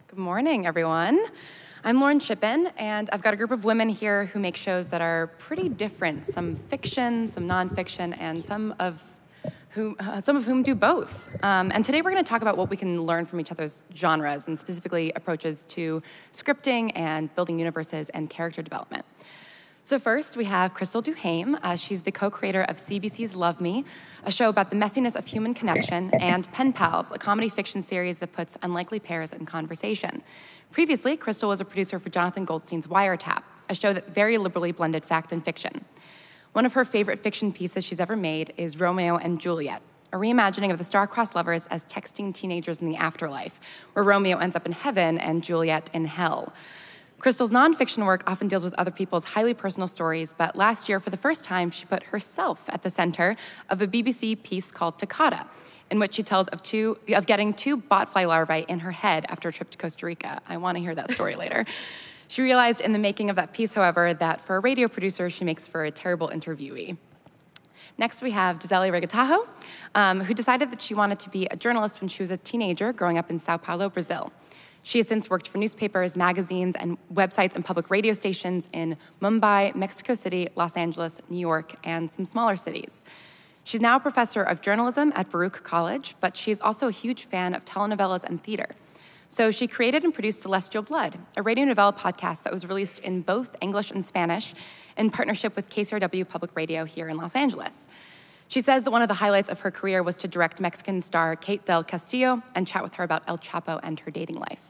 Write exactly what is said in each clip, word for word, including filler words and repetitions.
Good morning, everyone. I'm Lauren Shippen, and I've got a group of women here who make shows that are pretty different, some fiction, some nonfiction, and some of whom, uh, some of whom do both. Um, and today we're going to talk about what we can learn from each other's genres, and specifically approaches to scripting and building universes and character development. So first, we have Crystal Duhame. Uh, she's the co-creator of C B C's Love Me, a show about the messiness of human connection, and Pen Pals, a comedy fiction series that puts unlikely pairs in conversation. Previously, Crystal was a producer for Jonathan Goldstein's Wiretap, a show that very liberally blended fact and fiction. One of her favorite fiction pieces she's ever made is Romeo and Juliet, a reimagining of the star-crossed lovers as texting teenagers in the afterlife, where Romeo ends up in heaven and Juliet in hell. Crystal's nonfiction work often deals with other people's highly personal stories, but last year, for the first time, she put herself at the center of a B B C piece called Toccata, in which she tells of, two, of getting two botfly larvae in her head after a trip to Costa Rica. I want to hear that story later. She realized in the making of that piece, however, that for a radio producer, she makes for a terrible interviewee. Next, we have Gisele Rigatajo, um, who decided that she wanted to be a journalist when she was a teenager growing up in Sao Paulo, Brazil. She has since worked for newspapers, magazines, and websites and public radio stations in Mumbai, Mexico City, Los Angeles, New York, and some smaller cities. She's now a professor of journalism at Baruch College, but she's also a huge fan of telenovelas and theater. So she created and produced Celestial Blood, a radio novella podcast that was released in both English and Spanish in partnership with K C R W Public Radio here in Los Angeles. She says that one of the highlights of her career was to direct Mexican star Kate del Castillo and chat with her about El Chapo and her dating life.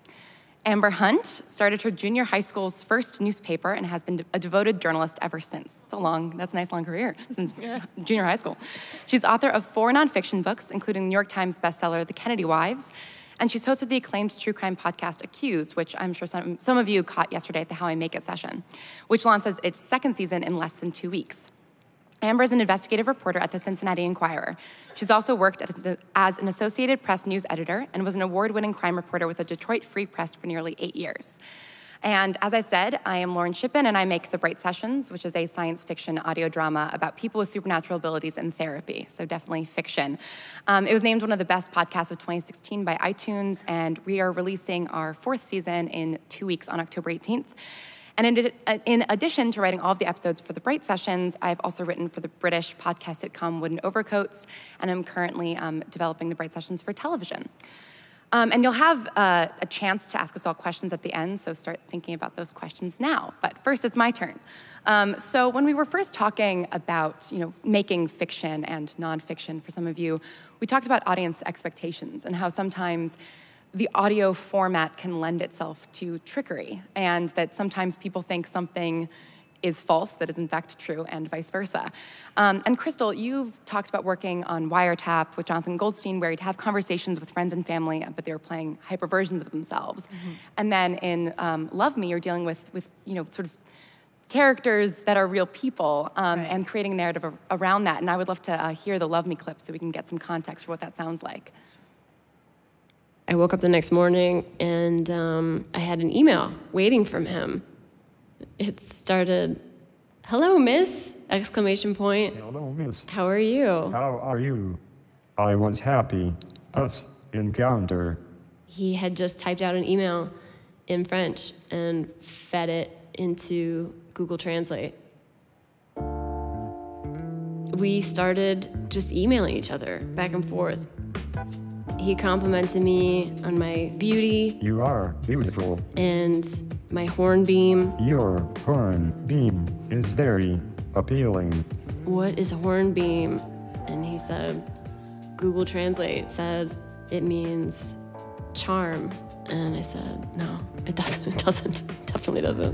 Amber Hunt started her junior high school's first newspaper and has been a devoted journalist ever since. It's a long, that's a nice long career since junior high school. She's author of four nonfiction books, including the New York Times bestseller, The Kennedy Wives, and she's hosted the acclaimed true crime podcast, Accused, which I'm sure some, some of you caught yesterday at the How I Make It session, which launches its second season in less than two weeks. Amber is an investigative reporter at the Cincinnati Enquirer. She's also worked as, a, as an Associated Press news editor and was an award-winning crime reporter with the Detroit Free Press for nearly eight years. And as I said, I am Lauren Shippen, and I make The Bright Sessions, which is a science fiction audio drama about people with supernatural abilities in therapy, so definitely fiction. Um, it was named one of the best podcasts of twenty sixteen by iTunes, and we are releasing our fourth season in two weeks on October eighteenth. And in, in addition to writing all of the episodes for The Bright Sessions, I've also written for the British podcast sitcom Wooden Overcoats, and I'm currently um, developing The Bright Sessions for television. Um, and you'll have uh, a chance to ask us all questions at the end, so start thinking about those questions now. But first, it's my turn. Um, so when we were first talking about, you know, making fiction and nonfiction for some of you, we talked about audience expectations and how sometimes the audio format can lend itself to trickery, and that sometimes people think something is false that is in fact true, and vice versa. Um, and Crystal, you've talked about working on Wiretap with Jonathan Goldstein, where you'd have conversations with friends and family, but they were playing hyper versions of themselves. Mm-hmm. And then in um, Love Me, you're dealing with, with you know, sort of characters that are real people, um, right, and creating a narrative around that. And I would love to uh, hear the Love Me clip so we can get some context for what that sounds like. I woke up the next morning and um, I had an email waiting from him. It started, "Hello, miss!" exclamation point. Hello, miss. How are you? How are you? I was happy. Us encounter. He had just typed out an email in French and fed it into Google Translate. We started just emailing each other back and forth. He complimented me on my beauty. You are beautiful. And my horn beam. Your horn beam is very appealing. What is horn beam? And he said, Google Translate says it means charm. And I said, no, it doesn't, it doesn't, it definitely doesn't.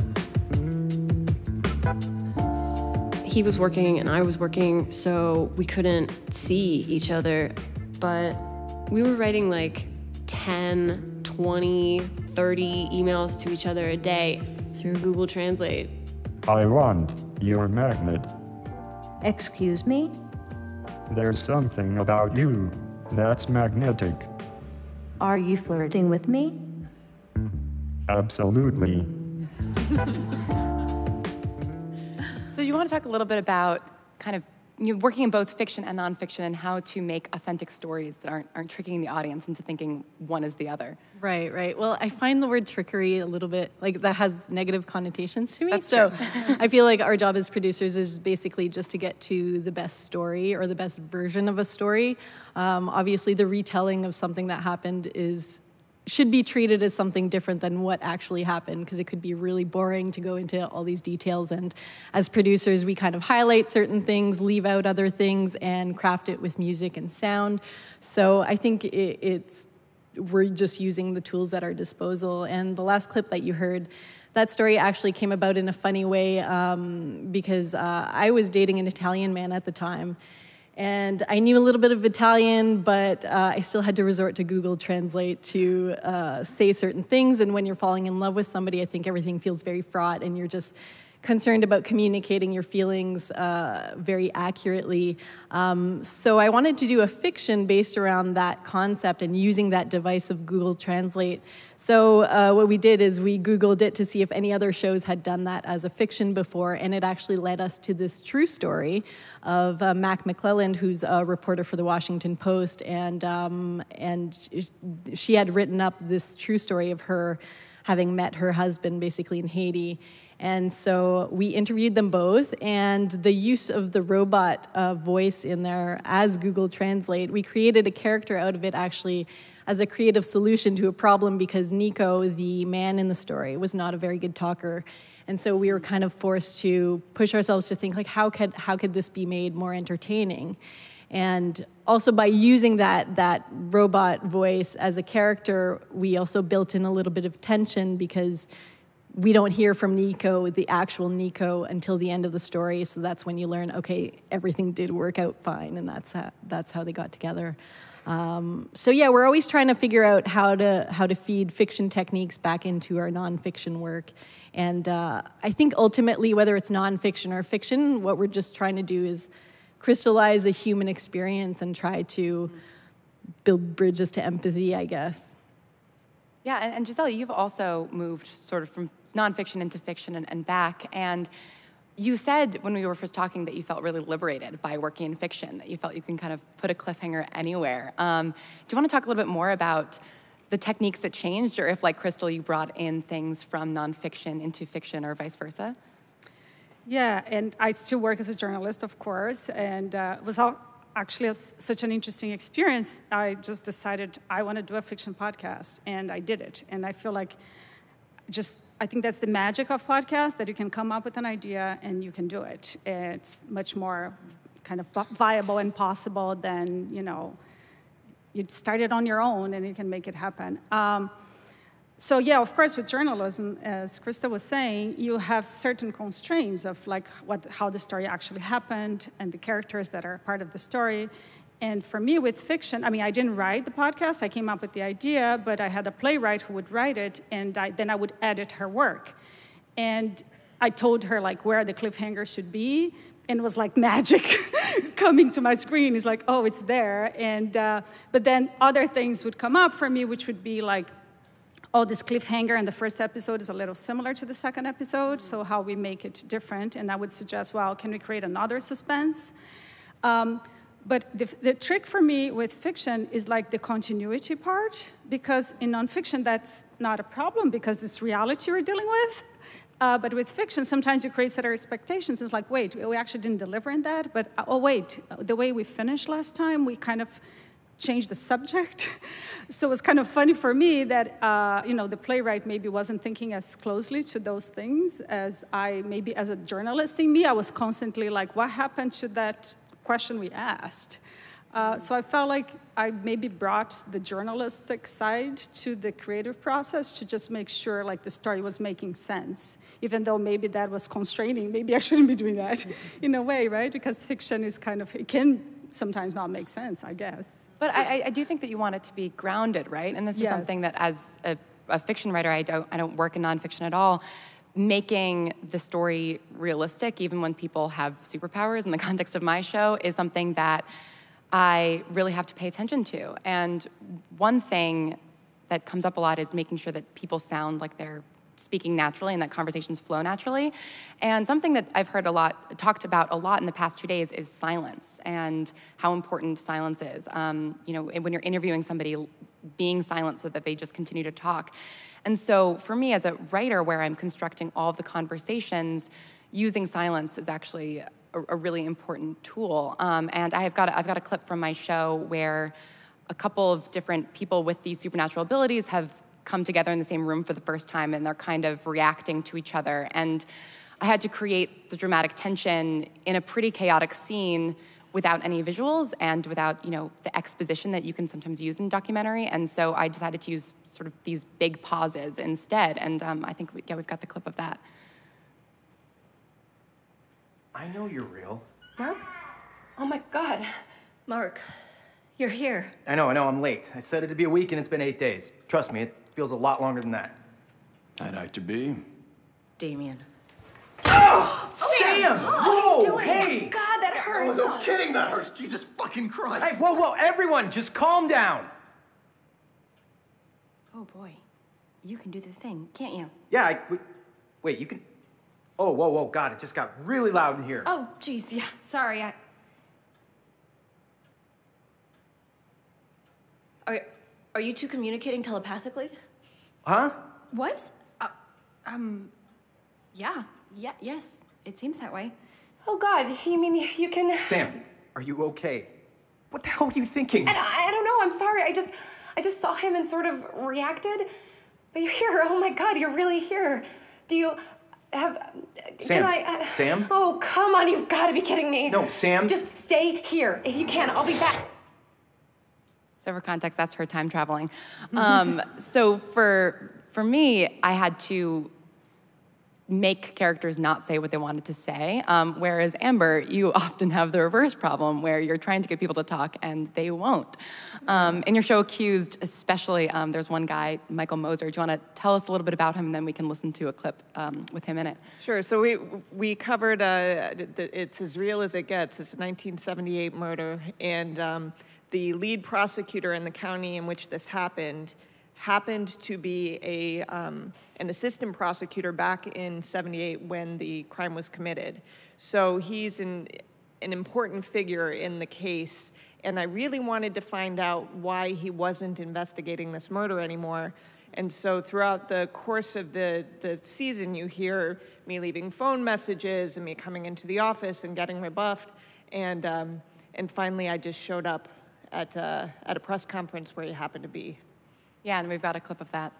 He was working and I was working, so we couldn't see each other, but we were writing like ten, twenty, thirty emails to each other a day through Google Translate. I want your magnet. Excuse me? There's something about you that's magnetic. Are you flirting with me? Absolutely. So you want to talk a little bit about kind of you know, working in both fiction and nonfiction, and how to make authentic stories that aren't aren't tricking the audience into thinking one is the other. Right, right. Well, I find the word trickery a little bit like that has negative connotations to me. That's so true. I feel like our job as producers is basically just to get to the best story or the best version of a story. Um, obviously, the retelling of something that happened is should be treated as something different than what actually happened, because it could be really boring to go into all these details. And as producers, we kind of highlight certain things, leave out other things, and craft it with music and sound. So I think it, it's we're just using the tools at our disposal. And the last clip that you heard, that story actually came about in a funny way um, because uh, I was dating an Italian man at the time. And I knew a little bit of Italian, but uh, I still had to resort to Google Translate to uh, say certain things. And when you're falling in love with somebody, I think everything feels very fraught, and you're just concerned about communicating your feelings uh, very accurately. Um, so I wanted to do a fiction based around that concept and using that device of Google Translate. So uh, what we did is we Googled it to see if any other shows had done that as a fiction before, and it actually led us to this true story of uh, Mac McClelland, who's a reporter for the Washington Post, and um, and she had written up this true story of her having met her husband basically in Haiti. And so we interviewed them both, and the use of the robot uh, voice in there as Google Translate, we created a character out of it actually as a creative solution to a problem, because Nico, the man in the story, was not a very good talker. And so we were kind of forced to push ourselves to think, like, how could, how could this be made more entertaining? And also by using that, that robot voice as a character, we also built in a little bit of tension, because we don't hear from Nico, the actual Nico, until the end of the story. So that's when you learn, okay, everything did work out fine, and that's how, that's how they got together. Um, so yeah, we're always trying to figure out how to how to feed fiction techniques back into our nonfiction work. And uh, I think ultimately, whether it's nonfiction or fiction, what we're just trying to do is crystallize a human experience and try to build bridges to empathy, I guess. Yeah, and, and Giselle, you've also moved sort of from nonfiction into fiction and, and back. And you said when we were first talking that you felt really liberated by working in fiction, that you felt you can kind of put a cliffhanger anywhere. Um, do you want to talk a little bit more about the techniques that changed, or if, like Crystal, you brought in things from nonfiction into fiction or vice versa? Yeah, and I still work as a journalist, of course, and uh, it was all actually a, such an interesting experience. I just decided I want to do a fiction podcast, and I did it. And I feel like just, I think that's the magic of podcasts, that you can come up with an idea and you can do it. It's much more kind of viable and possible than, you know, you start it on your own and you can make it happen. Um, So yeah, of course, with journalism, as Krista was saying, you have certain constraints of like what, how the story actually happened and the characters that are part of the story. And for me, with fiction, I mean, I didn't write the podcast. I came up with the idea, but I had a playwright who would write it, and I, then I would edit her work. And I told her like where the cliffhanger should be, and it was like magic coming to my screen. It's like, oh, it's there. And uh, but then other things would come up for me, which would be like, oh, this cliffhanger in the first episode is a little similar to the second episode, so how we make it different. And I would suggest, well, can we create another suspense? Um, but the, the trick for me with fiction is like the continuity part, because in nonfiction, that's not a problem because it's reality we're dealing with. Uh, but with fiction, sometimes you create certain expectations. It's like, wait, we actually didn't deliver in that, but oh, wait, the way we finished last time, we kind of change the subject. So it was kind of funny for me that, uh, you know, the playwright maybe wasn't thinking as closely to those things as I, maybe as a journalist in me, I was constantly like, what happened to that question we asked? Uh, so I felt like I maybe brought the journalistic side to the creative process to just make sure like the story was making sense, even though maybe that was constraining. Maybe I shouldn't be doing that in a way, right? Because fiction is kind of, it can sometimes not make sense, I guess. But I, I do think that you want it to be grounded, right? And this is Yes. something that, as a, a fiction writer, I don't, I don't work in nonfiction at all. Making the story realistic, even when people have superpowers in the context of my show, is something that I really have to pay attention to. And one thing that comes up a lot is making sure that people sound like they're speaking naturally and that conversations flow naturally. And something that I've heard a lot, talked about a lot in the past two days is silence and how important silence is. Um, you know, when you're interviewing somebody, being silent so that they just continue to talk. And so for me as a writer, where I'm constructing all of the conversations, using silence is actually a, a really important tool. Um, and I have got a, I've got a clip from my show where a couple of different people with these supernatural abilities have come together in the same room for the first time, and they're kind of reacting to each other. And I had to create the dramatic tension in a pretty chaotic scene without any visuals and without, you know, the exposition that you can sometimes use in documentary. And so I decided to use sort of these big pauses instead. And um, I think, we, yeah, we've got the clip of that. I know you're real. Mark? Oh my God. Mark, you're here. I know, I know, I'm late. I said it'd be a week and it's been eight days. Trust me, it feels a lot longer than that. I'd like to be. Damien. Oh, Sam! Oh, Whoa, hey! God, that hurts. Oh, no kidding, that hurts. Jesus fucking Christ. Hey, whoa, whoa, everyone, just calm down. Oh, boy. You can do the thing, can't you? Yeah, I, wait, wait, you can... Oh, whoa, whoa, God, it just got really loud in here. Oh, jeez, yeah. Sorry, I... Are, are you two communicating telepathically? Huh? What? Uh, um, yeah. Yeah, yes. It seems that way. Oh God, you mean you can... Sam, are you okay? What the hell were you thinking? And I, I don't know, I'm sorry. I just, I just saw him and sort of reacted. But you're here, oh my God, you're really here. Do you have... Sam, can I, uh, Sam? Oh, come on, you've got to be kidding me. No, Sam. Just stay here. If you can, I'll be back. So for context, that's her time traveling. Um, so for, for me, I had to make characters not say what they wanted to say, um, whereas Amber, you often have the reverse problem where you're trying to get people to talk and they won't. Um, in your show, Accused, especially, um, there's one guy, Michael Moser. Do you want to tell us a little bit about him, and then we can listen to a clip um, with him in it? Sure. So we we covered, uh, it's as real as it gets. It's a nineteen seventy-eight murder, and um, the lead prosecutor in the county in which this happened happened to be a um, an assistant prosecutor back in seventy-eight when the crime was committed. So he's an, an important figure in the case, and I really wanted to find out why he wasn't investigating this murder anymore. And so throughout the course of the, the season, you hear me leaving phone messages and me coming into the office and getting rebuffed. And, um, and finally, I just showed up at, uh, at a press conference where he happened to be. Yeah, and we've got a clip of that.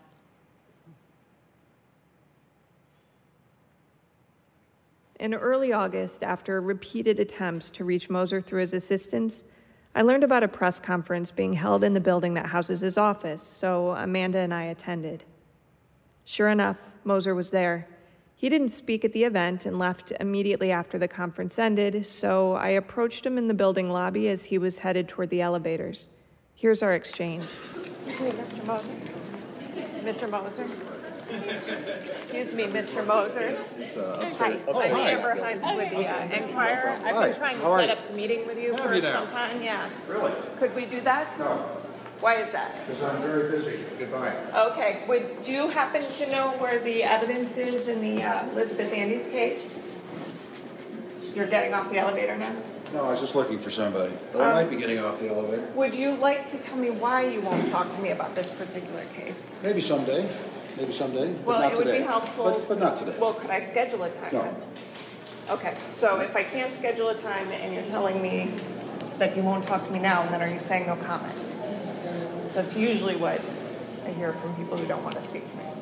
In early August, after repeated attempts to reach Moser through his assistants, I learned about a press conference being held in the building that houses his office, so Amanda and I attended. Sure enough, Moser was there. He didn't speak at the event and left immediately after the conference ended, so I approached him in the building lobby as he was headed toward the elevators. Here's our exchange. Excuse me, Mister Moser. Mister Moser. Excuse me, Mister Moser. Uh, hi, oh, I'm hi. Amber Hunt with the uh, Enquirer. I've Hi. been trying to How are set you? up a meeting with you Have for you now? some time, yeah. Really? Could we do that? No, Why is that? because I'm very busy. Goodbye. Okay, would you happen to know where the evidence is in the uh, Elizabeth Andes case? You're getting off the elevator now? No, I was just looking for somebody. But I Um, might be getting off the elevator. Would you like to tell me why you won't talk to me about this particular case? Maybe someday. Maybe someday. But Well, not it would today. be helpful. But, but not today. Well, could I schedule a time No. then? Okay, so if I can't schedule a time and you're telling me that you won't talk to me now, then are you saying no comment? So that's usually what I hear from people who don't want to speak to me.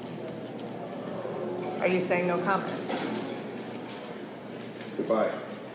Are you saying no comment? Goodbye.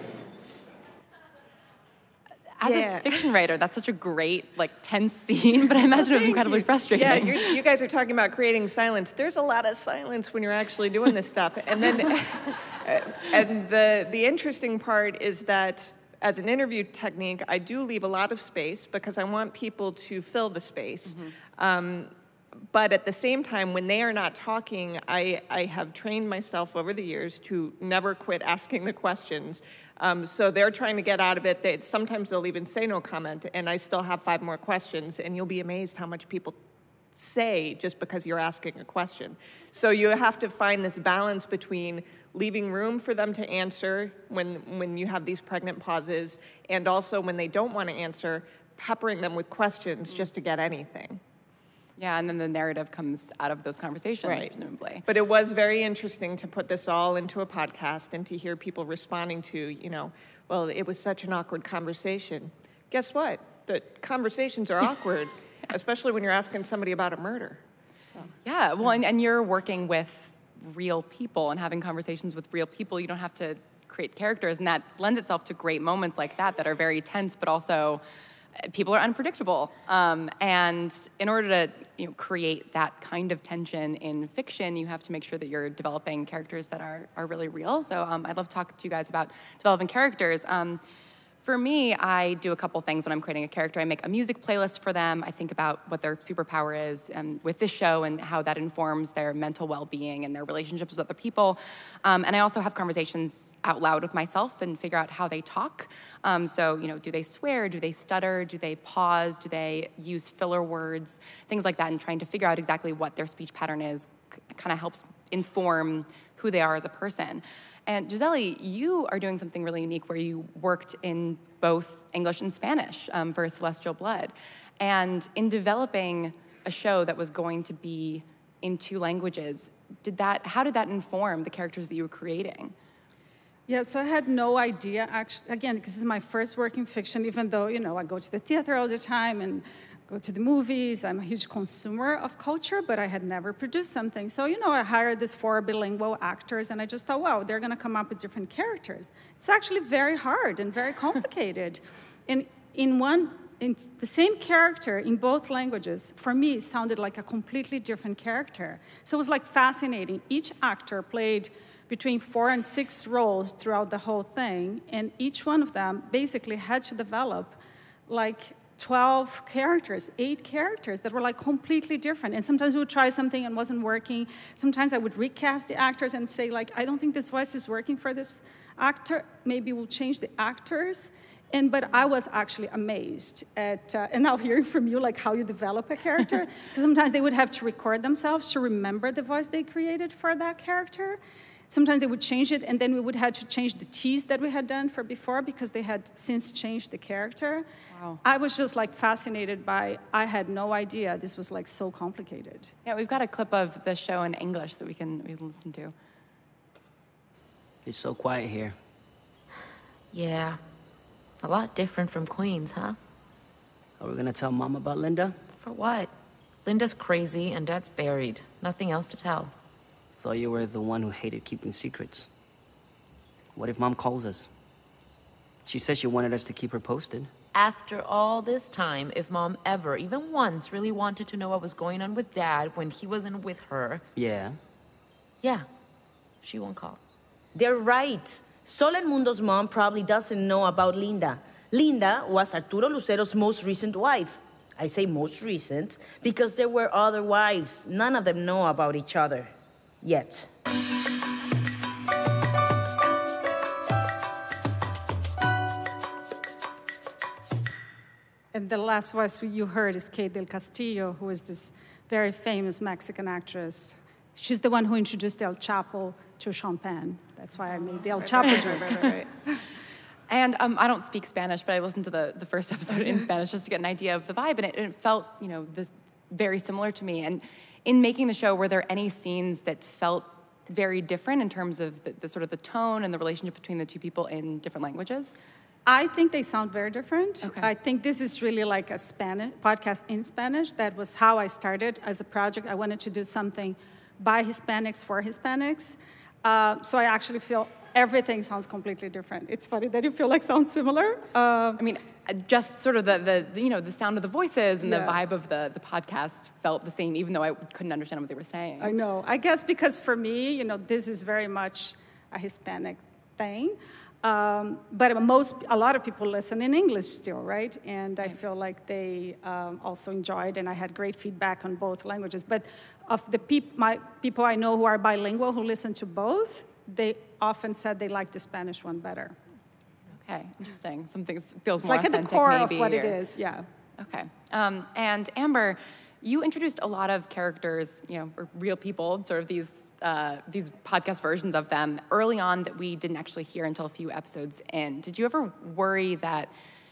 As Yeah. a fiction writer, that's such a great, like, tense scene, but I imagine it was incredibly frustrating. Yeah, you're, you guys are talking about creating silence. There's a lot of silence when you're actually doing this stuff. And then, and the, the interesting part is that as an interview technique, I do leave a lot of space because I want people to fill the space. Mm-hmm. Um, but at the same time, when they are not talking, I, I have trained myself over the years to never quit asking the questions. Um, so they're trying to get out of it. They, sometimes they'll even say no comment, and I still have five more questions, and you'll be amazed how much people say just because you're asking a question. So you have to find this balance between leaving room for them to answer when, when you have these pregnant pauses, and also when they don't want to answer, peppering them with questions just to get anything. Yeah, and then the narrative comes out of those conversations, Right. presumably. But it was very interesting to put this all into a podcast and to hear people responding to, you know, well, it was such an awkward conversation. Guess what? The conversations are awkward, especially when you're asking somebody about a murder. So. Yeah, well, and, and you're working with real people and having conversations with real people. You don't have to create characters, and that lends itself to great moments like that that are very tense, but also people are unpredictable. Um, and in order to you know, create that kind of tension in fiction, you have to make sure that you're developing characters that are, are really real. So um, I'd love to talk to you guys about developing characters. Um, For me, I do a couple things when I'm creating a character. I make a music playlist for them. I think about what their superpower is um, with this show and how that informs their mental well-being and their relationships with other people. Um, and I also have conversations out loud with myself and figure out how they talk. Um, so, you know, do they swear? Do they stutter? Do they pause? Do they use filler words? Things like that, and trying to figure out exactly what their speech pattern is kind of helps inform who they are as a person. And Gisele, you are doing something really unique where you worked in both English and Spanish um, for Celestial Blood. And in developing a show that was going to be in two languages, did that, how did that inform the characters that you were creating? Yeah, so I had no idea, actually, again, because this is my first work in fiction, even though, you know, I go to the theater all the time and go to the movies. I'm a huge consumer of culture, but I had never produced something. So, you know, I hired these four bilingual actors, and I just thought, wow, they're going to come up with different characters. It's actually very hard and very complicated. and in one, in the same character in both languages, for me, sounded like a completely different character. So it was like fascinating. Each actor played between four and six roles throughout the whole thing, and each one of them basically had to develop like twelve characters, eight characters that were like completely different. And sometimes we would try something and wasn't working. Sometimes I would recast the actors and say, like, I don't think this voice is working for this actor. Maybe we'll change the actors. And but I was actually amazed at, uh, and now hearing from you, like how you develop a character. Sometimes they would have to record themselves to remember the voice they created for that character. Sometimes they would change it, and then we would have to change the tease that we had done for before because they had since changed the character. Wow. I was just like fascinated by, I had no idea this was like so complicated. Yeah, we've got a clip of the show in English that we can, we can listen to. It's so quiet here. Yeah, a lot different from Queens, huh? Are we gonna tell Mom about Linda? For what? Linda's crazy and Dad's buried. Nothing else to tell. Thought you were the one who hated keeping secrets. What if Mom calls us? She said she wanted us to keep her posted. After all this time, if Mom ever, even once, really wanted to know what was going on with Dad when he wasn't with her... Yeah. Yeah, she won't call. They're right. Sol El Mundo's mom probably doesn't know about Linda. Linda was Arturo Lucero's most recent wife. I say most recent because there were other wives. None of them know about each other. Yet. And the last voice you heard is Kate del Castillo, who is this very famous Mexican actress. She's the one who introduced El Chapo to Sean Penn. That's why I made the El Chapo joke. Right, right, right. And um, I don't speak Spanish, but I listened to the, the first episode in Spanish just to get an idea of the vibe, and it, it felt, you know, this very similar to me. And in making the show, were there any scenes that felt very different in terms of the, the sort of the tone and the relationship between the two people in different languages? I think they sound very different. Okay. I think this is really like a Spanish podcast in Spanish. That was how I started as a project. I wanted to do something by Hispanics for Hispanics. Uh, so I actually feel everything sounds completely different. It's funny that you feel like sounds similar. Uh, I mean, just sort of the, the, you know, the sound of the voices and Yeah. the vibe of the, the podcast felt the same, even though I couldn't understand what they were saying. I know. I guess because for me, you know, this is very much a Hispanic thing. Um, but most, a lot of people listen in English still, right? And I feel like they um, also enjoyed, and I had great feedback on both languages. But of the peop my people I know who are bilingual who listen to both, they often said they like the Spanish one better. Okay, interesting. Something feels It's more like at authentic, the core maybe, of what it or- is, yeah. Okay. Um, and Amber, You introduced a lot of characters, you know, or real people, sort of these uh, these podcast versions of them early on that we didn't actually hear until a few episodes in. Did you ever worry that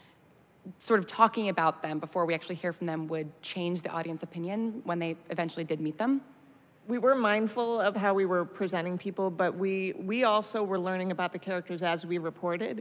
sort of talking about them before we actually hear from them would change the audience opinion when they eventually did meet them? We were mindful of how we were presenting people, but we, we also were learning about the characters as we reported.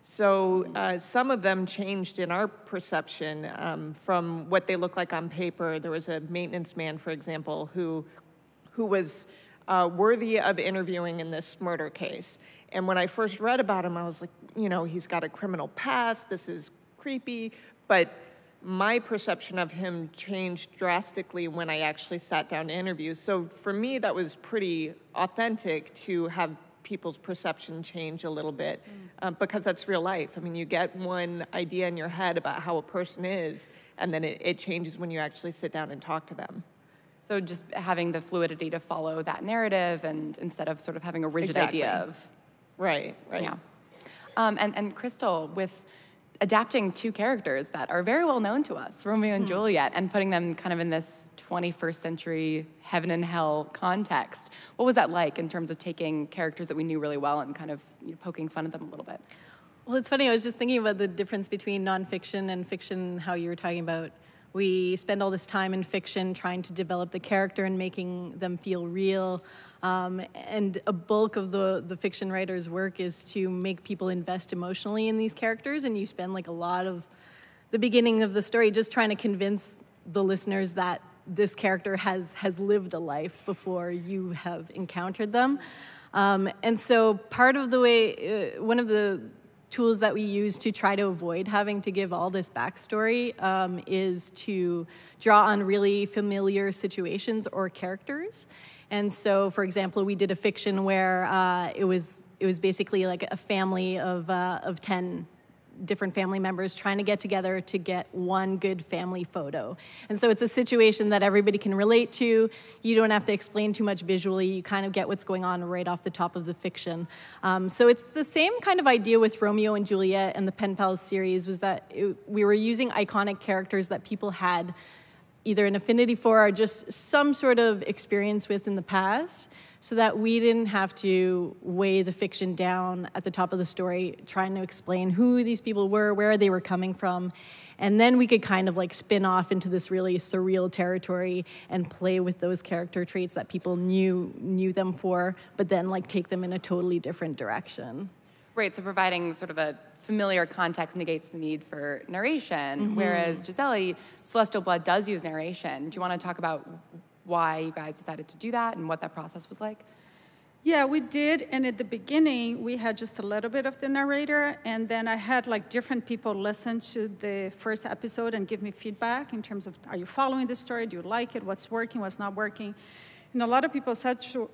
So uh, some of them changed in our perception um, from what they look like on paper. There was a maintenance man, for example, who, who was uh, worthy of interviewing in this murder case. And when I first read about him, I was like, you know, he's got a criminal past, this is creepy, but my perception of him changed drastically when I actually sat down to interview. So for me, that was pretty authentic to have people's perception change a little bit, mm. um, because that's real life. I mean, you get one idea in your head about how a person is, and then it, it changes when you actually sit down and talk to them. So just having the fluidity to follow that narrative, and instead of sort of having a rigid Exactly. idea of... Right, right. Yeah. Um, and, and Crystal, with adapting two characters that are very well known to us, Romeo and Hmm. Juliet, and putting them kind of in this twenty-first century heaven and hell context. What was that like in terms of taking characters that we knew really well and kind of, you know, poking fun at them a little bit? Well, it's funny, I was just thinking about the difference between nonfiction and fiction, how you were talking about. We spend all this time in fiction trying to develop the character and making them feel real. Um, and a bulk of the, the fiction writer's work is to make people invest emotionally in these characters, and you spend like a lot of the beginning of the story just trying to convince the listeners that this character has, has lived a life before you have encountered them. Um, and so part of the way, uh, one of the tools that we use to try to avoid having to give all this backstory um, is to draw on really familiar situations or characters. And so, for example, we did a fiction where uh, it was it was basically like a family of uh, of ten different family members trying to get together to get one good family photo. And so it's a situation that everybody can relate to. You don't have to explain too much visually. You kind of get what's going on right off the top of the fiction. Um, so it's the same kind of idea with Romeo and Juliet and the Pen Pals series, was that it, we were using iconic characters that people had either an affinity for or just some sort of experience with in the past, so that we didn't have to weigh the fiction down at the top of the story, trying to explain who these people were, where they were coming from. And then we could kind of like spin off into this really surreal territory and play with those character traits that people knew knew them for, but then like take them in a totally different direction. Right, so providing sort of a familiar context negates the need for narration, Mm-hmm. whereas Gisele, Celestial Blood does use narration. Do you want to talk about why you guys decided to do that and what that process was like? Yeah, we did, and at the beginning, we had just a little bit of the narrator, and then I had like different people listen to the first episode and give me feedback in terms of, are you following the story? Do you like it? What's working? What's not working? And a lot of people said, to,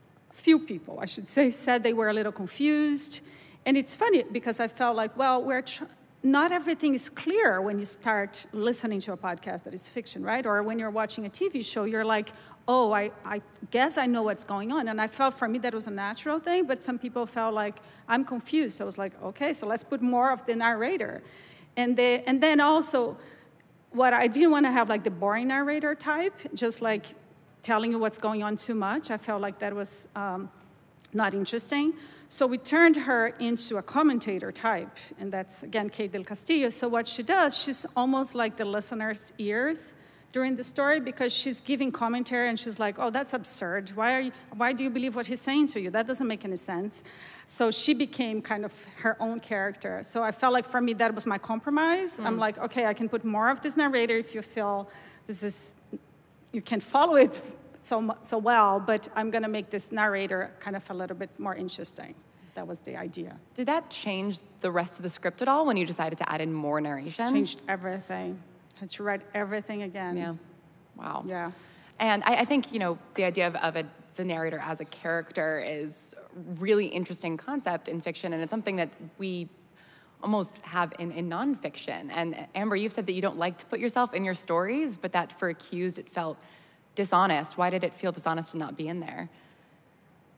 few people, I should say, said they were a little confused. And it's funny because I felt like, well, we're tr- not everything is clear when you start listening to a podcast that is fiction, right? Or when you're watching a T V show, you're like, oh, I, I guess I know what's going on. And I felt for me that was a natural thing, but some people felt like, I'm confused. I was like, okay, so let's put more of the narrator. And, they, and then also, what I didn't want to have like the boring narrator type, just like telling you what's going on too much. I felt like that was um, not interesting. So we turned her into a commentator type, and that's, again, Kate Del Castillo. So what she does, she's almost like the listener's ears during the story, because she's giving commentary, and she's like, oh, that's absurd. Why, are you, why do you believe what he's saying to you? That doesn't make any sense. So she became kind of her own character. So I felt like, for me, that was my compromise. Mm. I'm like, okay, I can put more of this narrator if you feel this is, you can follow it so, so well, but I'm going to make this narrator kind of a little bit more interesting. That was the idea. Did that change the rest of the script at all when you decided to add in more narration? Changed everything. Had to write everything again. Yeah. Wow. Yeah. And I, I think, you know, the idea of, of a, the narrator as a character is a really interesting concept in fiction, and it's something that we almost have in, in nonfiction. And Amber, you've said that you don't like to put yourself in your stories, but that for Accused, it felt dishonest. Why did it feel dishonest to not be in there?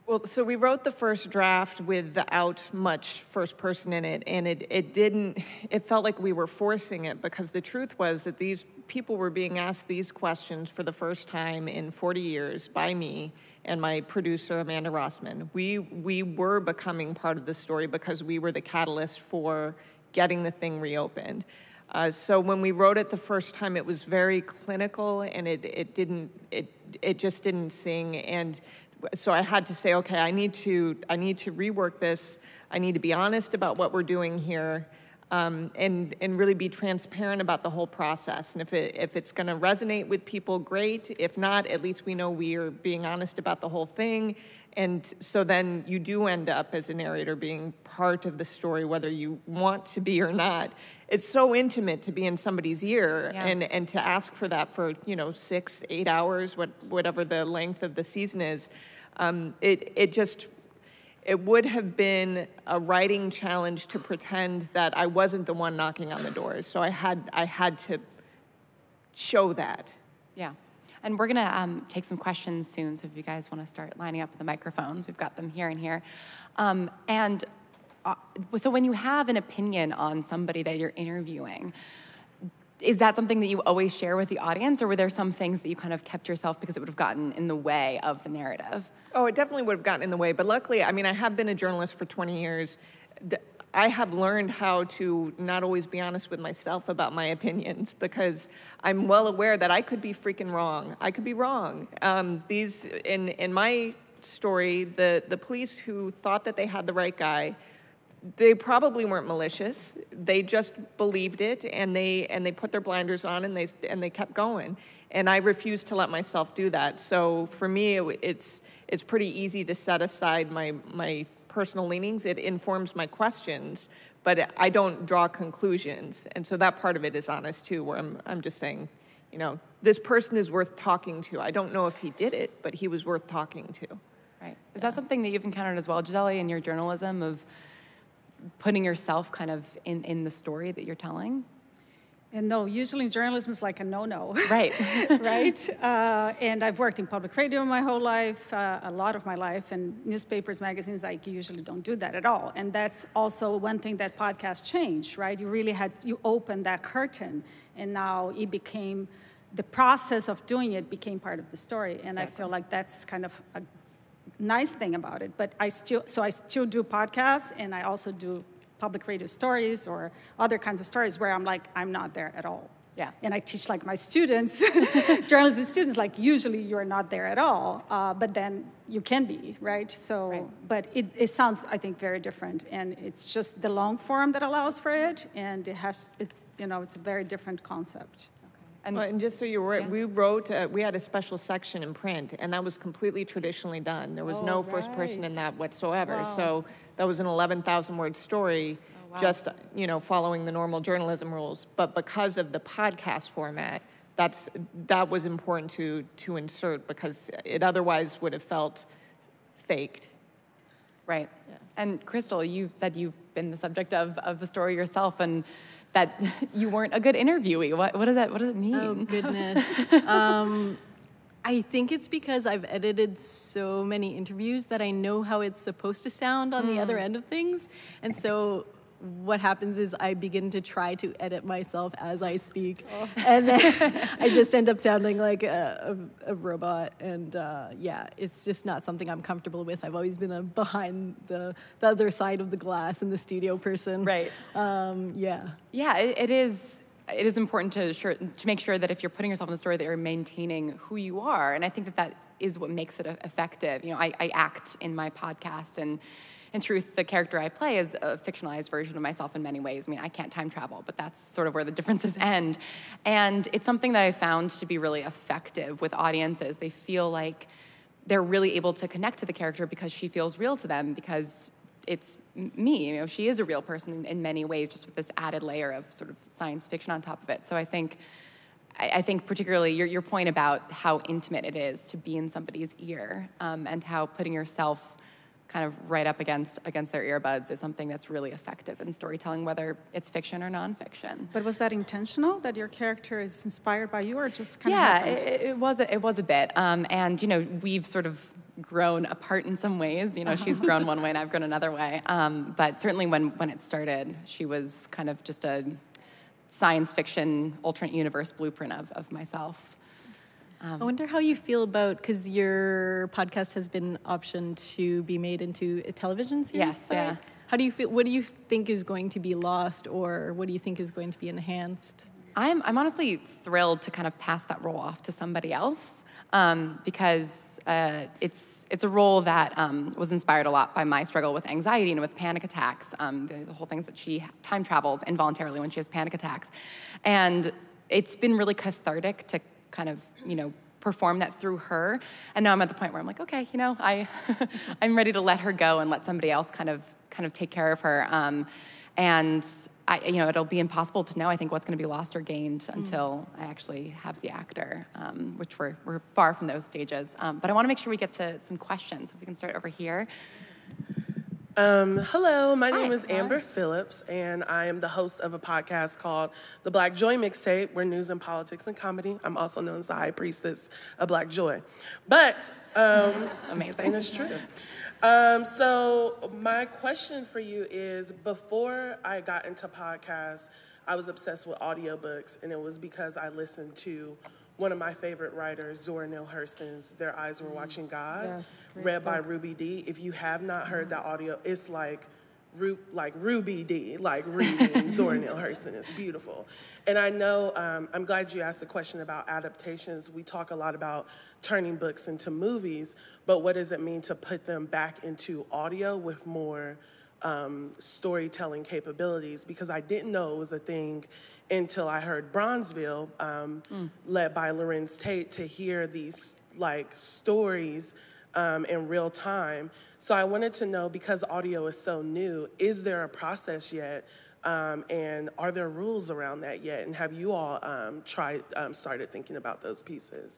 Well, so we wrote the first draft without much first person in it, and it, it didn't, it felt like we were forcing it, because the truth was that these people were being asked these questions for the first time in forty years by me and my producer, Amanda Rossman. We, we were becoming part of the story because we were the catalyst for getting the thing reopened. Uh, so when we wrote it the first time, it was very clinical, and it, it didn't, it, it just didn't sing. And so I had to say, okay, I need to, I need to rework this. I need to be honest about what we're doing here, um, and, and really be transparent about the whole process. And if, it, if it's gonna resonate with people, great. If not, at least we know we are being honest about the whole thing. And so then you do end up as a narrator being part of the story, whether you want to be or not. It's so intimate to be in somebody's ear, yeah. and, and to ask for that for, you know, six, eight hours, what, whatever the length of the season is. Um, it, it just, it would have been a writing challenge to pretend that I wasn't the one knocking on the doors. So I had, I had to show that. Yeah. And we're gonna um, take some questions soon, so if you guys wanna start lining up the microphones, we've got them here and here. Um, and uh, so when you have an opinion on somebody that you're interviewing, is that something that you always share with the audience, or were there some things that you kind of kept yourself because it would have gotten in the way of the narrative? Oh, it definitely would have gotten in the way, but luckily, I mean, I have been a journalist for twenty years. I have learned how to not always be honest with myself about my opinions, because I'm well aware that I could be freaking wrong. I could be wrong. Um, these, in, in my story, the, the police who thought that they had the right guy, they probably weren't malicious. They just believed it, and they, and they put their blinders on, and they, and they kept going. And I refused to let myself do that. So for me, it, it's, it's pretty easy to set aside my, my personal leanings. It informs my questions, but I don't draw conclusions. And so that part of it is honest too, where I'm, I'm just saying, you know, this person is worth talking to. I don't know if he did it, but he was worth talking to. Right. Is that something that you've encountered as well, Gisele, in your journalism, of putting yourself kind of in, in the story that you're telling? And no, usually journalism is like a no-no. Right. Right? Uh, and I've worked in public radio my whole life, uh, a lot of my life, and newspapers, magazines, I usually don't do that at all. And that's also one thing that podcasts changed, right? You really had, you opened that curtain, and now it became, the process of doing it became part of the story. And exactly. I feel like that's kind of a nice thing about it. But I still, so I still do podcasts, and I also do public radio stories or other kinds of stories where I'm like, I'm not there at all. Yeah. And I teach like my students, journalism students, like usually you're not there at all, uh, but then you can be, right? So, right. But it, it sounds, I think, very different. And it's just the long form that allows for it. And it has, it's, you know, it's a very different concept. And, well, and just so you're aware, yeah. we wrote, uh, we had a special section in print, and that was completely traditionally done. There was oh, no right. first person in that whatsoever. Wow. So that was an eleven thousand word story, oh, wow. just, you know, following the normal journalism rules. But because of the podcast format, that's, that was important to, to insert, because it otherwise would have felt faked. Right. Yeah. And Crystal, you said you've been the subject of, of a story yourself, and that you weren't a good interviewee. What, what does that, what does it mean? Oh, goodness. um, I think it's because I've edited so many interviews that I know how it's supposed to sound on mm. the other end of things. And so what happens is I begin to try to edit myself as I speak. Oh. And then I just end up sounding like a, a, a robot. And uh, yeah, it's just not something I'm comfortable with. I've always been a behind the, the other side of the glass in the studio person. Right. Um, yeah. Yeah, it, it is. It is important to sure, to make sure that if you're putting yourself in the story, that you're maintaining who you are. And I think that that is what makes it effective. You know, I, I act in my podcast, and in truth, the character I play is a fictionalized version of myself in many ways. I mean, I can't time travel, but that's sort of where the differences end. And it's something that I found to be really effective with audiences. They feel like they're really able to connect to the character because she feels real to them, because it's me. You know, she is a real person in, in many ways, just with this added layer of sort of science fiction on top of it. So I think, I, I think particularly your, your point about how intimate it is to be in somebody's ear, um, and how putting yourself kind of right up against against their earbuds is something that's really effective in storytelling, whether it's fiction or nonfiction. But was that intentional, that your character is inspired by you, or just kind yeah, of? Yeah, it, it was. A, it was a bit, um, and you know, we've sort of grown apart in some ways. You know, she's grown one way and I've grown another way. Um, but certainly when, when it started, she was kind of just a science fiction alternate universe blueprint of, of myself. Um, I wonder how you feel about, because your podcast has been optioned to be made into a television series. Yes, right? yeah. How do you feel? What do you think is going to be lost, or what do you think is going to be enhanced? I'm, I'm honestly thrilled to kind of pass that role off to somebody else um, because uh, it's, it's a role that um, was inspired a lot by my struggle with anxiety and with panic attacks. Um, the, the whole thing is that she time travels involuntarily when she has panic attacks. And it's been really cathartic to kind of, you know, perform that through her. And now I'm at the point where I'm like, okay, you know, I, I'm ready to let her go and let somebody else kind of, kind of take care of her. Um, and I, you know, it'll be impossible to know, I think, what's going to be lost or gained mm. until I actually have the actor, um, which we're, we're far from those stages. Um, but I want to make sure we get to some questions. If we can start over here. Um, hello, my Hi. name is Amber Hi. Phillips, and I am the host of a podcast called The Black Joy Mixtape, where news and politics and comedy. I'm also known as the High Priestess of Black Joy. But, um, amazing. And it's true. Um, so my question for you is, before I got into podcasts, I was obsessed with audiobooks, and it was because I listened to one of my favorite writers, Zora Neale Hurston's Their Eyes Were Watching God, Yes, read by Ruby Dee. If you have not heard that audio, it's like Ru- like Ruby Dee, like reading Zora Neale Hurston. It's beautiful. And I know, um, I'm glad you asked the question about adaptations. We talk a lot about turning books into movies, but what does it mean to put them back into audio with more um, storytelling capabilities? Because I didn't know it was a thing until I heard Bronzeville, um, mm. led by Lorenz Tate, to hear these like stories um, in real time. So I wanted to know, because audio is so new, is there a process yet? Um, and are there rules around that yet? And have you all um, tried, um, started thinking about those pieces?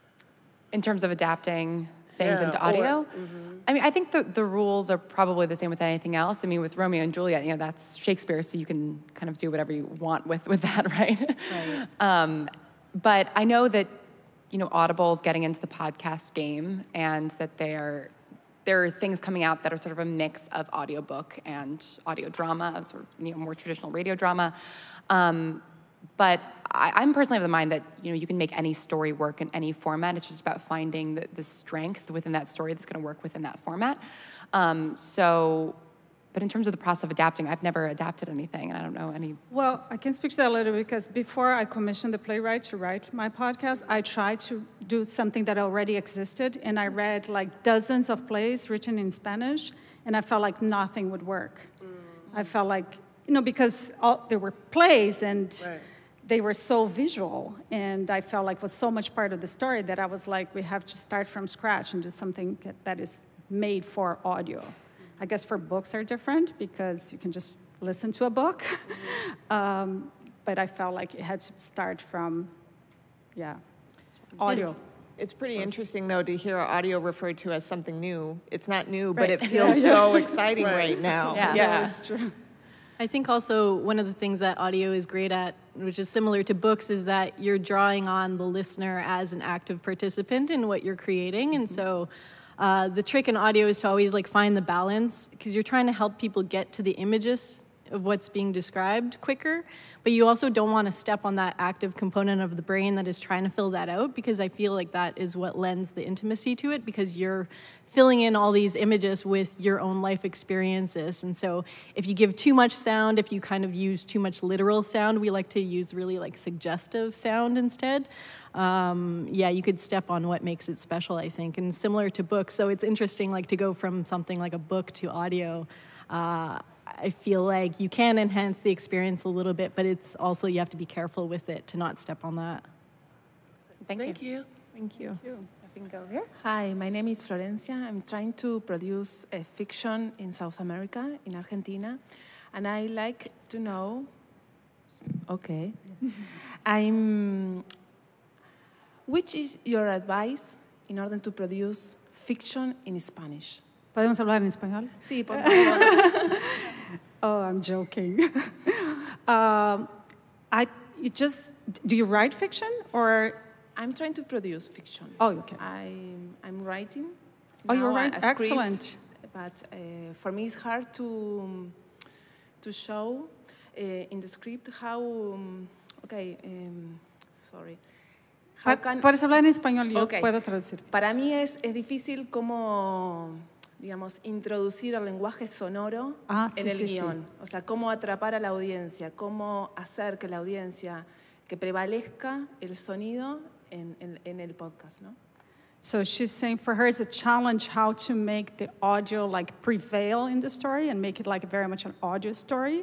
In terms of adapting things yeah, into audio? Or, mm-hmm. I mean, I think the, the rules are probably the same with anything else. I mean, with Romeo and Juliet, you know, that's Shakespeare, so you can kind of do whatever you want with, with that, right? Right. um, but I know that, you know, Audible's getting into the podcast game, and that they're, there are things coming out that are sort of a mix of audiobook and audio drama, sort of, you know, more traditional radio drama. Um, But I, I'm personally of the mind that, you know, you can make any story work in any format. It's just about finding the, the strength within that story that's going to work within that format. Um, so, but in terms of the process of adapting, I've never adapted anything, and I don't know any. Well, I can speak to that a little because before I commissioned the playwright to write my podcast, I tried to do something that already existed, and I read like dozens of plays written in Spanish, and I felt like nothing would work. Mm. I felt like, you know, because all, there were plays and right. they were so visual, and I felt like it was so much part of the story that I was like, we have to start from scratch and do something that is made for audio. I guess for books are different because you can just listen to a book, mm-hmm. um, but I felt like it had to start from, yeah, audio. It's, it's pretty First. interesting, though, to hear audio referred to as something new. It's not new, right. but it feels yeah, yeah. so exciting right, right now. Yeah, yeah. that's true. I think also one of the things that audio is great at, which is similar to books, is that you're drawing on the listener as an active participant in what you're creating. And so uh, the trick in audio is to always like find the balance, because you're trying to help people get to the images of what's being described quicker, but you also don't want to step on that active component of the brain that is trying to fill that out, because I feel like that is what lends the intimacy to it, because you're filling in all these images with your own life experiences. And so if you give too much sound, if you kind of use too much literal sound, we like to use really like suggestive sound instead. Um, yeah, you could step on what makes it special, I think, and similar to books. So it's interesting like to go from something like a book to audio. Uh, I feel like you can enhance the experience a little bit, but it's also, you have to be careful with it to not step on that. Thank, Thank you. you. Thank you. Thank you. I can go here. Hi, my name is Florencia. I'm trying to produce a fiction in South America, in Argentina, and I like to know, okay, I'm, which is your advice in order to produce fiction in Spanish? ¿Podemos hablar en español? Sí, por favor. Oh, I'm joking. um, I you just do you write fiction or? I'm trying to produce fiction. Oh, okay. I'm I'm writing Oh, you know, were a- right. a script, Excellent. but uh, for me, it's hard to um, to show uh, in the script how. Um, okay, um, sorry. How Pa- can- Puedes hablar en español, yo Okay. puedo traducir. Para mí es, es difícil cómo, digamos, introducir el lenguaje sonoro Ah, en sí, el sí, sí. guión. O sea, cómo atrapar a la audiencia, cómo hacer que la audiencia, que prevalezca el sonido en, en, en el podcast, ¿no? So she's saying for her it's a challenge how to make the audio like prevail in the story and make it like very much an audio story.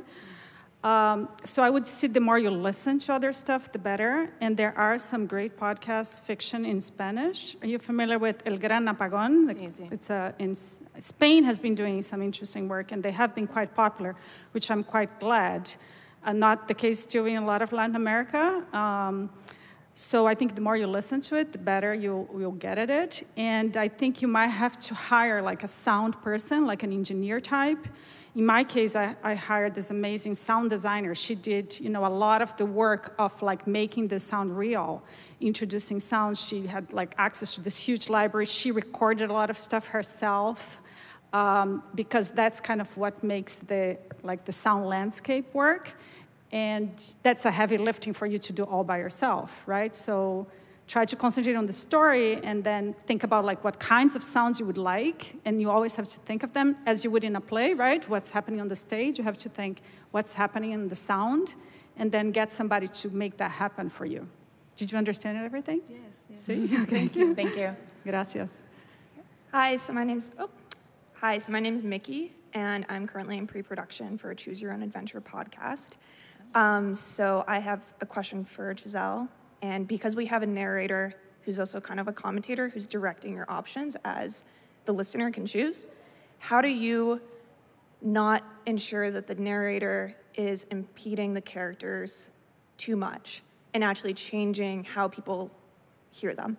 Um, so I would say the more you listen to other stuff, the better. And there are some great podcasts, fiction in Spanish. Are you familiar with El Gran Apagón? Sí, sí. It's a, in S- Spain has been doing some interesting work, and they have been quite popular, which I'm quite glad. Uh, not the case still in a lot of Latin America. Um, so I think the more you listen to it, the better you'll, you'll get at it. And I think you might have to hire like a sound person, like an engineer type. In my case, I, I hired this amazing sound designer. She did, you know, a lot of the work of like making the sound real, introducing sounds. She had like access to this huge library. She recorded a lot of stuff herself um, because that's kind of what makes the like the sound landscape work. And that's a heavy lifting for you to do all by yourself, right? So try to concentrate on the story and then think about like what kinds of sounds you would like. And you always have to think of them as you would in a play, right? What's happening on the stage, you have to think what's happening in the sound and then get somebody to make that happen for you. Did you understand everything? Yes, yes. See? Okay. Thank you. Thank you. Gracias. Hi, so my name's oh, hi, so my name's Mickey, and I'm currently in pre-production for a Choose Your Own Adventure podcast. Um, so I have a question for Giselle. And because we have a narrator who's also kind of a commentator who's directing your options as the listener can choose, how do you not ensure that the narrator is impeding the characters too much and actually changing how people hear them?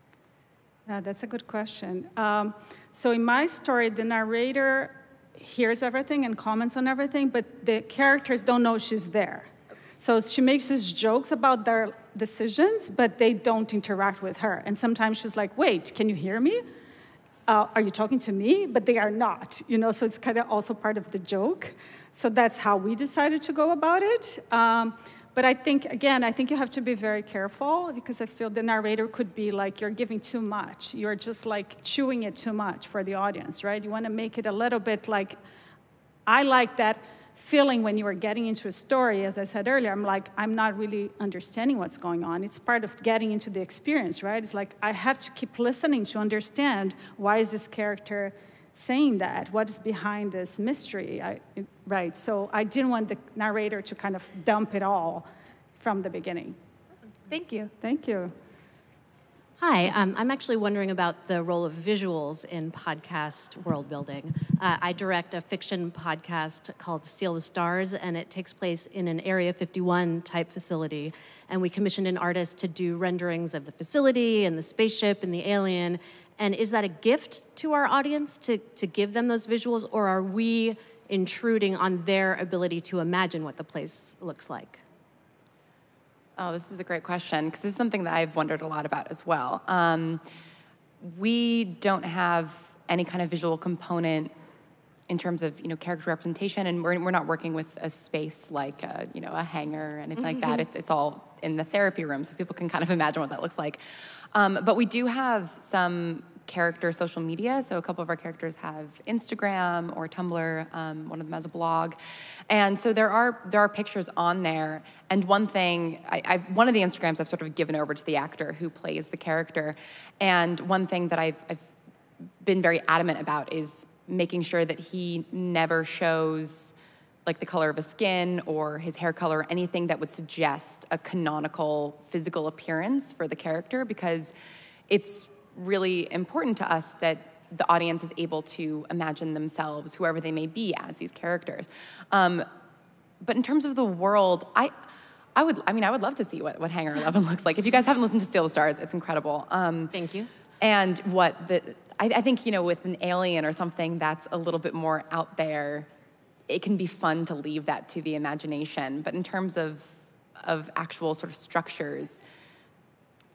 Yeah, that's a good question. Um, so in my story, the narrator hears everything and comments on everything, but the characters don't know she's there. So she makes these jokes about their decisions, but they don't interact with her. And sometimes she's like, wait, can you hear me? Uh, are you talking to me? But they are not, you know, so it's kind of also part of the joke. So that's how we decided to go about it. Um, but I think, again, I think you have to be very careful because I feel the narrator could be like, you're giving too much. You're just like chewing it too much for the audience, right? You want to make it a little bit like, I like that feeling when you are getting into a story, as I said earlier, I'm like, I'm not really understanding what's going on. It's part of getting into the experience, right? It's like, I have to keep listening to understand why is this character saying that? What is behind this mystery? I, it, right, so I didn't want the narrator to kind of dump it all from the beginning. Awesome. Thank you. Thank you. Hi, um, I'm actually wondering about the role of visuals in podcast world building. Uh, I direct a fiction podcast called Steal the Stars, and it takes place in an Area fifty-one type facility. And we commissioned an artist to do renderings of the facility and the spaceship and the alien. And is that a gift to our audience to, to give them those visuals, or are we intruding on their ability to imagine what the place looks like? Oh, this is a great question, because this is something that I've wondered a lot about as well. Um, we don't have any kind of visual component in terms of, you know, character representation, and we're, we're not working with a space like, a, you know, a hangar or anything like that. It's, it's all in the therapy room, so people can kind of imagine what that looks like. Um, but we do have some character social media. So a couple of our characters have Instagram or Tumblr. Um, one of them has a blog. And so there are there are pictures on there. And one thing, I, I've, one of the Instagrams I've sort of given over to the actor who plays the character. And one thing that I've, I've been very adamant about is making sure that he never shows like the color of his skin or his hair color, or anything that would suggest a canonical physical appearance for the character, because it's really important to us that the audience is able to imagine themselves, whoever they may be, as these characters. Um, but in terms of the world, I, I would, I mean, I would love to see what, what Hangar eleven looks like. If you guys haven't listened to Steal the Stars, it's incredible. Um, Thank you. And what the, I, I think, you know, with an alien or something that's a little bit more out there, it can be fun to leave that to the imagination. But in terms of, of actual sort of structures,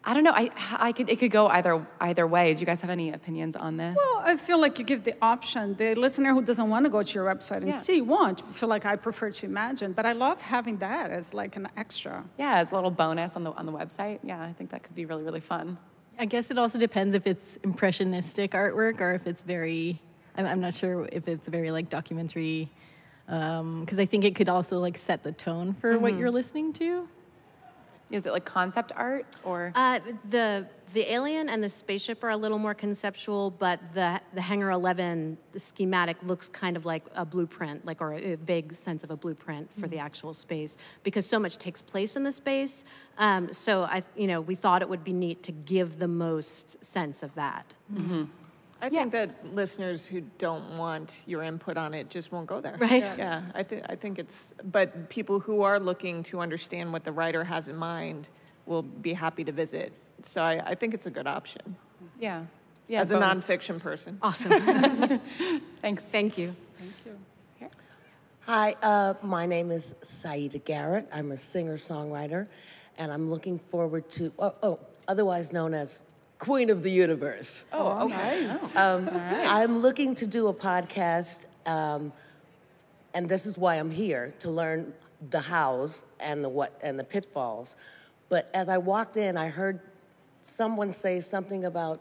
I don't know. I, I could, it could go either either way. Do you guys have any opinions on this? Well, I feel like you give the option. The listener who doesn't want to go to your website and Yeah. see won't. I feel like I prefer to imagine, but I love having that as like an extra. Yeah, as a little bonus on the on the website. Yeah, I think that could be really, really fun. I guess it also depends if it's impressionistic artwork or if it's very, I'm, I'm not sure if it's very like documentary, because I think it could also like set the tone for what Mhm. you're listening to. Is it like concept art or? Uh, the the alien and the spaceship are a little more conceptual, but the the Hangar eleven the schematic looks kind of like a blueprint, like or a, a vague sense of a blueprint for the actual space, because so much takes place in the space. Um, so I, you know, we thought it would be neat to give the most sense of that. Mm-hmm. I think that listeners who don't want your input on it just won't go there. Right. Yeah, yeah I, th- I think it's, but people who are looking to understand what the writer has in mind will be happy to visit. So I, I think it's a good option. Yeah. Yeah. As a bonus. nonfiction person. Awesome. Thanks. Thank you. Thank you. Here. Hi, uh, my name is Saida Garrett. I'm a singer-songwriter, and I'm looking forward to, oh, oh otherwise known as Queen of the Universe. Oh, okay. Um, All right. I'm looking to do a podcast, um, and this is why I'm here, to learn the hows and the what and the pitfalls. But as I walked in, I heard someone say something about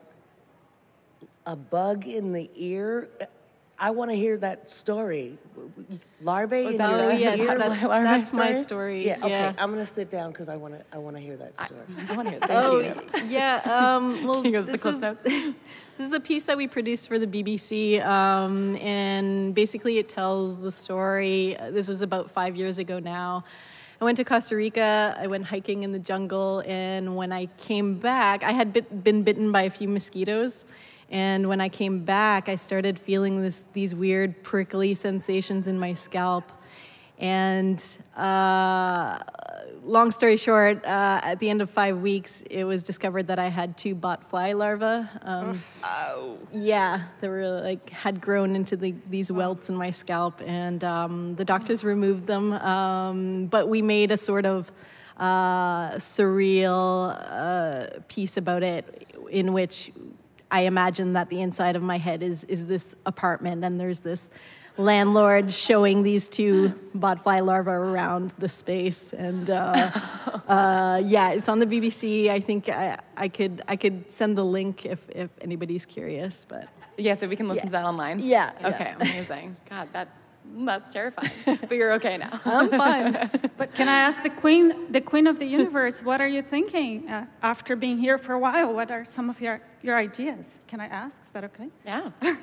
a bug in the ear. I want to hear that story. Larvae Was in that- your oh, yes, ear? that's- that's my story. Yeah, okay. Yeah. I'm going to sit down because I want to I want to hear that story. I want to hear that. Oh, Thank you. yeah. Um, well, He goes to this Cliff is, Notes. this is a piece that we produced for the B B C, um, and basically it tells the story. uh, This was about five years ago now. I went to Costa Rica. I went hiking in the jungle, and when I came back, I had bit, been bitten by a few mosquitoes. And when I came back, I started feeling this, these weird prickly sensations in my scalp. And uh, long story short, uh, at the end of five weeks, it was discovered that I had two botfly larvae. Um, oh. Yeah, they were like had grown into the, these welts in my scalp, and um, the doctors removed them. Um, but we made a sort of uh, surreal uh, piece about it, in which I imagine that the inside of my head is is this apartment, and there's this landlord showing these two botfly larvae around the space, and uh, uh, yeah, it's on the B B C. I think I, I could I could send the link if if anybody's curious, but Yeah, so we can listen Yeah. to that online? Yeah, Okay, yeah. amazing. God, that that's terrifying. But you're okay now. I'm fine. But can I ask the queen, the queen of the universe, what are you thinking uh, after being here for a while? What are some of your, your ideas? Can I ask? Is that okay? Yeah. You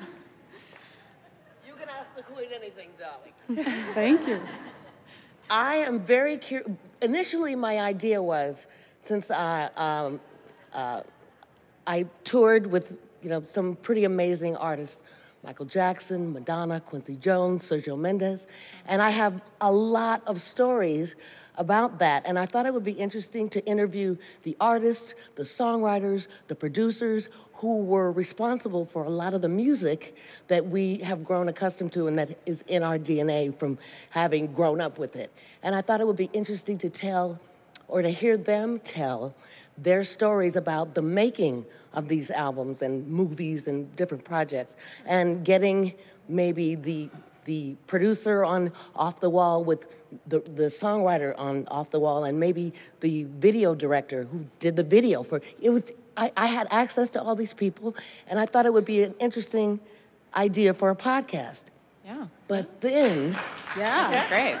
can ask the queen anything, darling. Thank you. I am very curious. Initially, my idea was, since I um, uh, I toured with you know some pretty amazing artists, Michael Jackson, Madonna, Quincy Jones, Sergio Mendes, and I have a lot of stories about that. And I thought it would be interesting to interview the artists, the songwriters, the producers who were responsible for a lot of the music that we have grown accustomed to and that is in our D N A from having grown up with it. And I thought it would be interesting to tell or to hear them tell their stories about the making of these albums and movies and different projects, and getting maybe the the producer on Off the Wall with the, the songwriter on Off the Wall, and maybe the video director who did the video for it. Was I, I had access to all these people, and I thought it would be an interesting idea for a podcast. Yeah. But then, Yeah. That's great.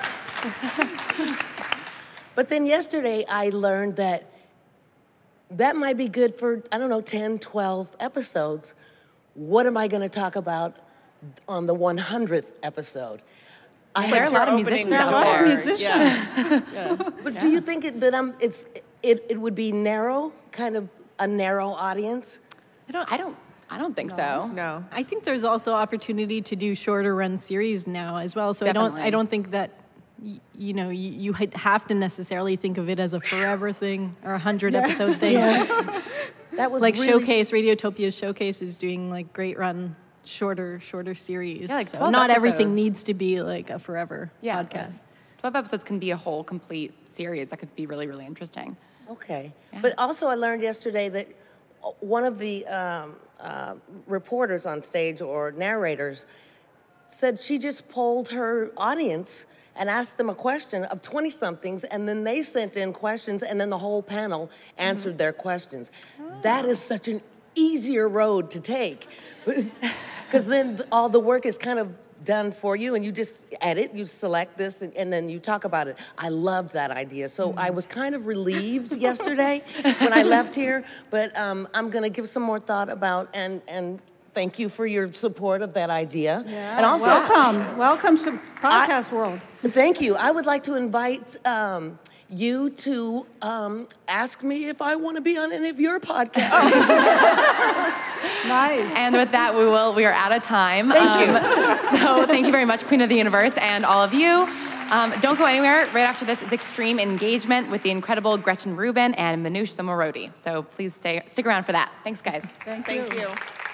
but then yesterday I learned that that might be good for, I don't know, ten, twelve episodes. What am I going to talk about on the one hundredth episode? I There are had a lot of your musicians opening out number. there. Musicians. Yeah. yeah. But do you think it, that I'm, it's, it, it would be narrow, kind of a narrow audience? I don't. I don't. I don't think so. No. I think there's also opportunity to do shorter run series now as well. So I don't Definitely. I don't think that y- you know you, you ha- have to necessarily think of it as a forever thing or a hundred episode thing. That was Like really, Showcase, Radiotopia's Showcase is doing like great run, shorter, shorter series. Yeah, like So twelve not everything episodes. needs to be like a forever Yeah. podcast. twelve episodes can be a whole complete series that could be really, really interesting. Okay. Yeah. But also, I learned yesterday that one of the um, uh, reporters on stage or narrators said she just polled her audience and asked them a question of twenty-somethings, and then they sent in questions, and then the whole panel answered mm-hmm. their questions. Oh. That is such an easier road to take, because then all the work is kind of done for you, and you just edit, you select this, and, and then you talk about it. I loved that idea. So mm-hmm. I was kind of relieved yesterday when I left here, but um, I'm gonna give some more thought about, and, and thank you for your support of that idea. Yeah, and also, welcome, welcome to podcast I, world. Thank you. I would like to invite um, you to um, ask me if I want to be on any of your podcasts. Nice. And with that, we will. We are out of time. Thank um, you. So thank you very much, Queen of the Universe, and all of you. Um, don't go anywhere. Right after this is Extreme Engagement with the incredible Gretchen Rubin and Manoush Zomorodi. So please stay, stick around for that. Thanks, guys. Thank, Thank you. you.